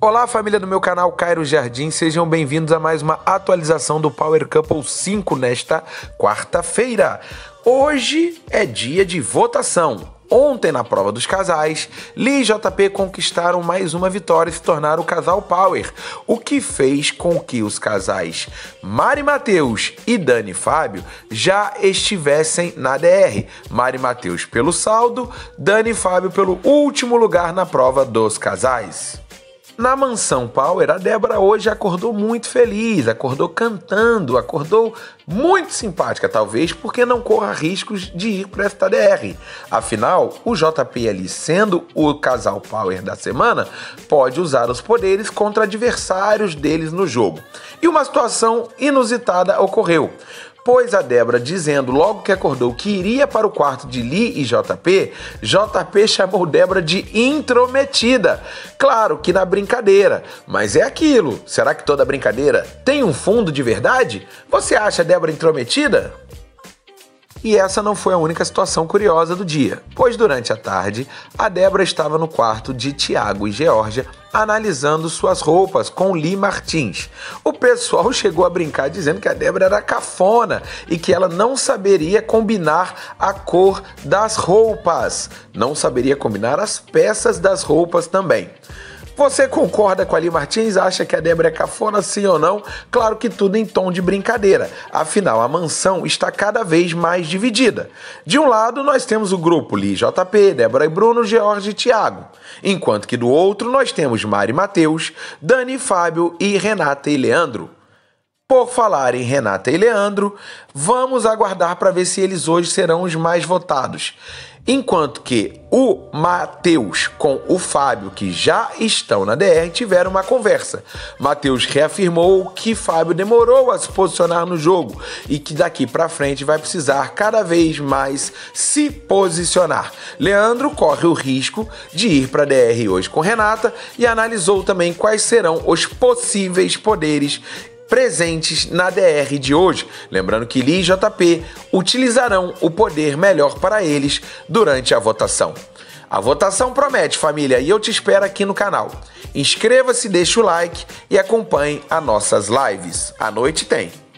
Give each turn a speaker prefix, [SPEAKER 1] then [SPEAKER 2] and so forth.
[SPEAKER 1] Olá, família do meu canal Cairo Jardim, sejam bem-vindos a mais uma atualização do Power Couple 5 nesta quarta-feira. Hoje é dia de votação. Ontem, na prova dos casais, Li e JP conquistaram mais uma vitória e se tornaram o casal Power, o que fez com que os casais Mari Matheus e Dani Fábio já estivessem na DR. Mari Matheus pelo saldo, Dani Fábio pelo último lugar na prova dos casais. Na mansão Power, a Débora hoje acordou muito feliz, acordou cantando, acordou muito simpática, talvez porque não corra riscos de ir para esta DR. Afinal, o JP ali, sendo o casal Power da semana, pode usar os poderes contra adversários deles no jogo. E uma situação inusitada ocorreu. Pois a Débora, dizendo logo que acordou que iria para o quarto de Li e JP, JP chamou Débora de intrometida. Claro que na brincadeira, mas é aquilo. Será que toda brincadeira tem um fundo de verdade? Você acha a Débora intrometida? E essa não foi a única situação curiosa do dia, pois durante a tarde, a Débora estava no quarto de Thiago e Georgia analisando suas roupas com Li Martins. O pessoal chegou a brincar dizendo que a Débora era cafona e que ela não saberia combinar a cor das roupas, não saberia combinar as peças das roupas também. Você concorda com a Li Martins? Acha que a Débora é cafona, sim ou não? Claro que tudo em tom de brincadeira. Afinal, a mansão está cada vez mais dividida. De um lado, nós temos o grupo Li e JP, Débora e Bruno, George e Thiago. Enquanto que do outro, nós temos Mari e Matheus, Dani e Fábio e Renata e Leandro. Por falar em Renata e Leandro, vamos aguardar para ver se eles hoje serão os mais votados. Enquanto que o Matheus com o Fábio, que já estão na DR, tiveram uma conversa. Matheus reafirmou que Fábio demorou a se posicionar no jogo e que daqui para frente vai precisar cada vez mais se posicionar. Leandro corre o risco de ir para a DR hoje com Renata e analisou também quais serão os possíveis poderes presentes na DR de hoje. Lembrando que Li e JP utilizarão o poder melhor para eles durante a votação. A votação promete, família, e eu te espero aqui no canal. Inscreva-se, deixa o like e acompanhe as nossas lives. À noite tem.